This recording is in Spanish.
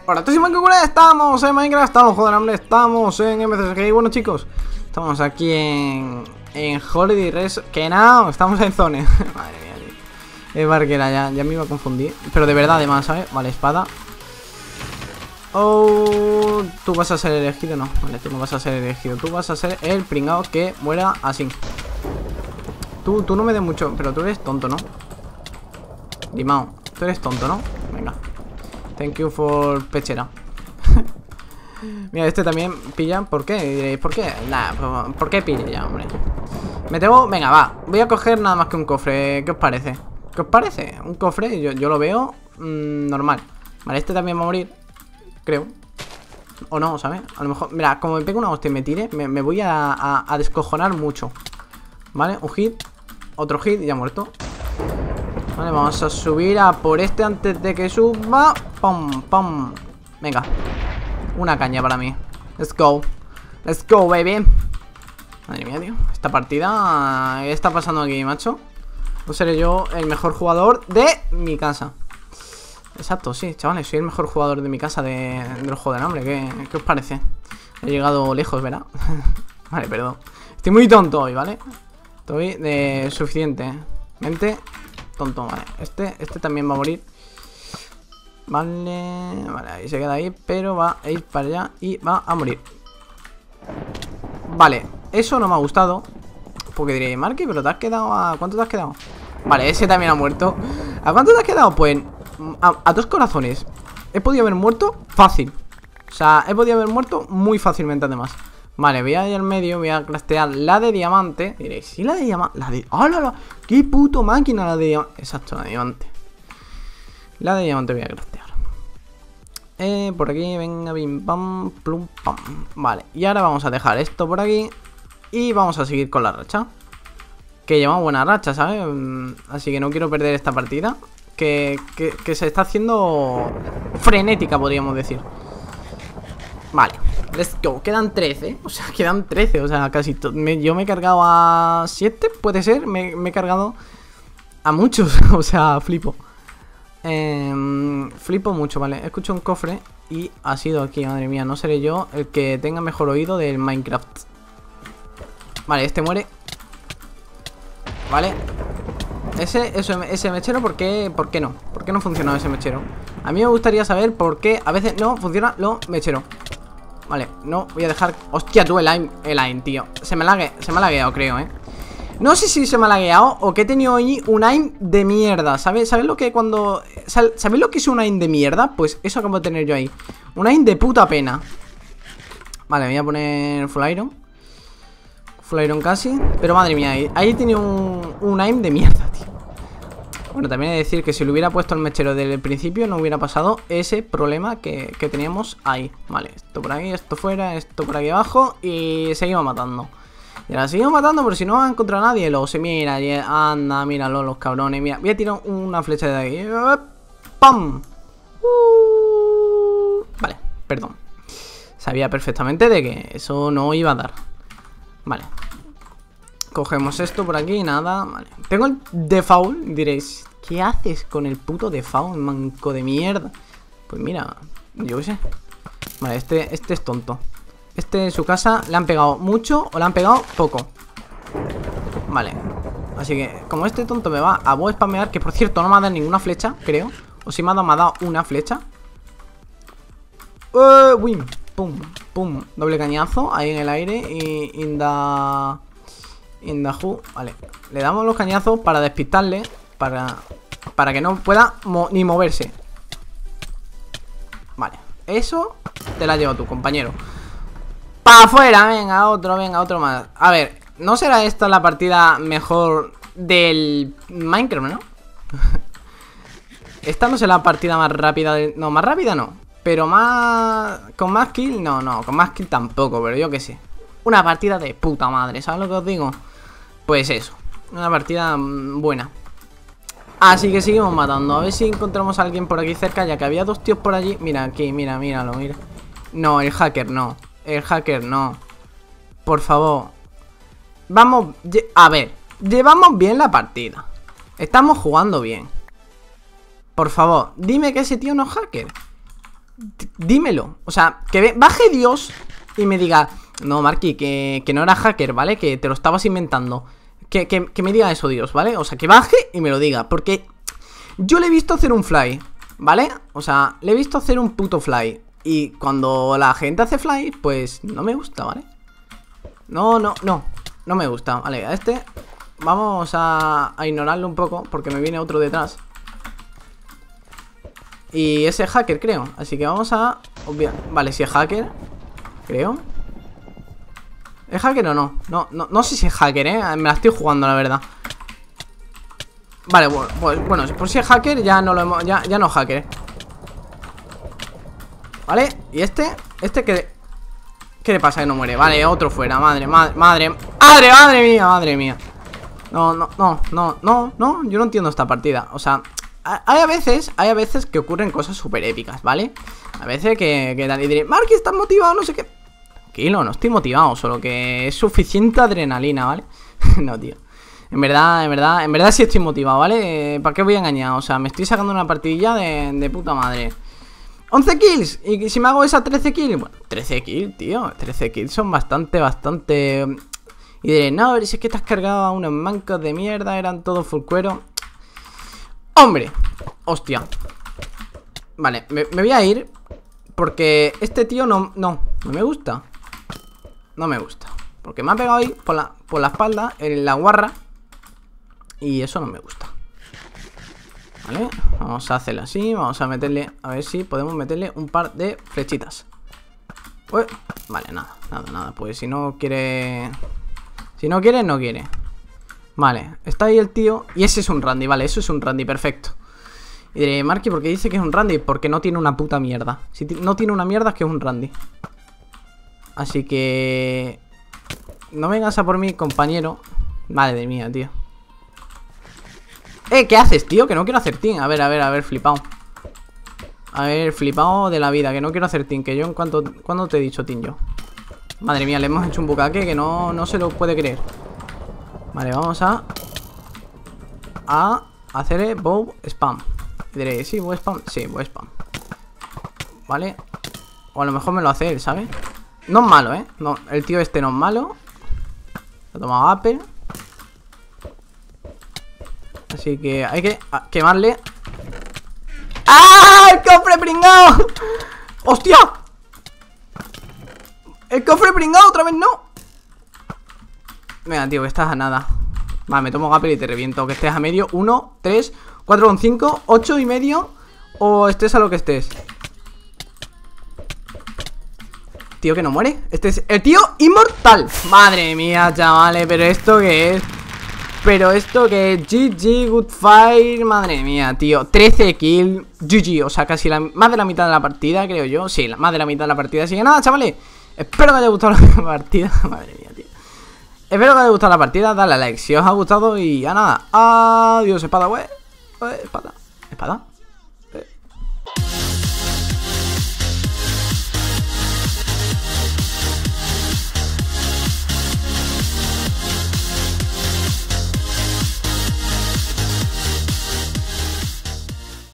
Hola, tú estamos en Minecraft, estamos jugando hambre, estamos en MCSG. Bueno, chicos, estamos aquí en Holiday Res. Que no, estamos en Zone. Madre mía, tío. Es barquera, ya me iba a confundir. Pero de verdad, además, ¿sabes? Vale, espada. Oh, tú vas a ser elegido, no. Vale, tú no vas a ser elegido. Tú vas a ser el pringao que muera así. Tú no me des mucho, pero tú eres tonto, ¿no? Dimao, tú eres tonto, ¿no? Venga. Thank you for pechera. Mira, este también pilla. ¿Por qué? Diréis, ¿por qué? Nah, ¿por qué pilla ya, hombre? Me tengo... Venga, va. Voy a coger nada más que un cofre. ¿Qué os parece? ¿Qué os parece? Un cofre, yo lo veo normal. Vale, este también va a morir. Creo. O no, ¿sabes? A lo mejor... Mira, como me pego una hostia y me tire, me voy a descojonar mucho. Vale, un hit. Otro hit y ya muerto. Vale, vamos a subir a por este antes de que suba. Pum, pum. Venga. Una caña para mí. Let's go. Let's go, baby. Madre mía, tío. Esta partida... ¿Qué está pasando aquí, macho? No seré yo el mejor jugador de mi casa. Exacto, sí, chavales. Soy el mejor jugador de mi casa del juego del hambre. ¿Qué os parece? He llegado lejos, ¿verdad? Vale, perdón. Estoy muy tonto hoy, ¿vale? Estoy de suficientemente tonto, vale. Este también va a morir. Vale, ahí se queda ahí. Pero va a ir para allá y va a morir. Vale, eso no me ha gustado. Porque diréis, Marky, pero te has quedado a... ¿Cuánto te has quedado? Vale, ese también ha muerto. ¿A cuánto te has quedado? Pues a 2 corazones. He podido haber muerto fácil. O sea, he podido haber muerto muy fácilmente además. Vale, voy a ir al medio, voy a craftear la de diamante. Diréis, ¿sí la de diamante? La de... ¡Oh, qué puto máquina la de diamante! Exacto, la de diamante. La de diamante voy a craftear. Por aquí, venga, bim, pam, plum, pam. Vale, y ahora vamos a dejar esto por aquí. Y vamos a seguir con la racha. Que llevamos buena racha, ¿sabes? Así que no quiero perder esta partida. Que se está haciendo frenética, podríamos decir. Vale, let's go. Quedan 13, o sea, quedan 13. O sea, casi yo me he cargado a 7, puede ser. Me he cargado a muchos, o sea, flipo. Flipo mucho, vale. Escucho un cofre y ha sido aquí, madre mía. No seré yo el que tenga mejor oído del Minecraft. Vale, este muere. Vale. Ese mechero, ¿por qué no? ¿Por qué no funciona ese mechero? A mí me gustaría saber por qué a veces no funciona lo mechero. Vale, no, voy a dejar... Hostia, tú, el aim, tío. Se me ha lagueado, creo, No sé si se me ha lagueado o que he tenido ahí un aim de mierda. ¿Sabes lo que cuando... ¿Sabéis lo que es un aim de mierda? Pues eso acabo de tener yo ahí. Un aim de puta pena. Vale, voy a poner full iron. Full iron casi. Pero madre mía, ahí he tenido un aim de mierda, tío. Bueno, también he de decir que si le hubiera puesto el mechero desde el principio no hubiera pasado ese problema que teníamos ahí. Vale, esto por aquí, esto fuera, esto por aquí abajo. Y seguimos matando. Y ahora seguimos matando, pero si no va a encontrar a nadie. Luego se mira, anda, míralo, los cabrones. Mira, voy a tirar una flecha de aquí. ¡Pam! Vale, perdón. Sabía perfectamente de que eso no iba a dar. Vale. Cogemos esto por aquí, nada, vale. Tengo el default, diréis, ¿qué haces con el puto default, manco de mierda? Pues mira, yo qué sé. Vale, este es tonto. Este en su casa le han pegado mucho o le han pegado poco. Vale. Así que, como este tonto me va a spamear, que por cierto no me ha dado ninguna flecha, creo. O si me ha dado una flecha. Win, pum, pum. Doble cañazo ahí en el aire y Indahu, vale. Le damos los cañazos para despistarle. Para que no pueda ni moverse. Vale, eso te la llevo tú, compañero. ¡Pa' afuera! Venga, otro más. A ver, ¿no será esta la partida mejor del Minecraft, no? Esta no será la partida más rápida no, más rápida no. Pero más... ¿Con más kill? No, con más kill tampoco, pero yo qué sé. Una partida de puta madre, ¿sabes lo que os digo? Pues eso, una partida buena. Así que seguimos matando. A ver si encontramos a alguien por aquí cerca, ya que había 2 tíos por allí. Mira aquí, míralo, mira. No, el hacker no. El hacker no. Por favor. Vamos, a ver. Llevamos bien la partida. Estamos jugando bien. Por favor, dime que ese tío no es hacker. Dímelo. O sea, que baje Dios y me diga: no, Marky, que no era hacker, ¿vale? Que te lo estabas inventando. Que me diga eso, Dios, ¿vale? O sea, que baje y me lo diga. Porque yo le he visto hacer un fly, ¿vale? O sea, le he visto hacer un puto fly. Y cuando la gente hace fly, pues no me gusta, ¿vale? No me gusta. Vale, a este vamos a ignorarlo un poco, porque me viene otro detrás. Y ese es hacker, creo. Así que vamos a obviar. Vale, si es hacker, creo. ¿Es hacker o no? No sé si es hacker, me la estoy jugando, la verdad. Vale, bueno, por si es hacker ya no lo hemos. Ya no es hacker. Vale, y este ¿qué le pasa que no muere? Vale, otro fuera, madre mía. No, yo no entiendo esta partida. O sea, hay a veces que ocurren cosas súper épicas, ¿vale? A veces que tal y diré: Marky, ¿estás motivado? No sé qué. Tranquilo, no estoy motivado, solo que es suficiente adrenalina, ¿vale? No, tío. En verdad sí estoy motivado, ¿vale? ¿Para qué voy a engañar? O sea, me estoy sacando una partidilla de puta madre. 11 kills, y si me hago esa 13 kills, bueno, 13 kills, tío, 13 kills son bastante. Y diré: no, si es que te has cargado a unos mancos de mierda, eran todos full cuero. Hombre, hostia. Vale, me voy a ir, porque este tío no me gusta. No me gusta, porque me ha pegado ahí por la espalda, en la guarra, y eso no me gusta. Vale, vamos a hacerlo así. Vamos a meterle, a ver si podemos meterle un par de flechitas. Uy, vale, nada. Pues si no quiere, no quiere. Vale, está ahí el tío. Y ese es un Randy, vale, eso es un Randy, perfecto. Y diré: Marky, ¿por qué dice que es un Randy? Porque no tiene una puta mierda. Si no tiene una mierda es que es un Randy. Así que no vengas a por mí, compañero. Madre mía, tío. ¿Qué haces, tío? Que no quiero hacer team. A ver, flipado. A ver, flipado de la vida, que no quiero hacer team. Que yo ¿cuándo te he dicho team yo? Madre mía, le hemos hecho un bucaque que no se lo puede creer. Vale, vamos a hacer bow spam. Y diré: ¿sí, bow spam? Sí, bow spam. Vale. O a lo mejor me lo hace él, ¿sabes? No es malo, no, el tío este no es malo. Lo ha tomado Apple. Así que hay que quemarle. ¡Ah! ¡El cofre pringado! ¡Hostia! ¡El cofre pringado! ¡Otra vez no! Venga, tío, que estás a nada. Vale, me tomo Apple y te reviento. Que estés a medio. 1, 3, 4,5, 8 y medio. O estés a lo que estés. Tío, que no muere. Este es el tío inmortal. Madre mía, chavales, pero ¿esto qué es? Pero esto que es GG, good fight. Madre mía, tío, 13 kills, GG, o sea, casi más de la mitad de la partida, creo yo. Sí, más de la mitad de la partida. Así que nada, chavales, espero que haya gustado la partida. Madre mía, tío. Espero que haya gustado la partida, dale a like si os ha gustado. Y ya nada, adiós, espada, güey. Espada.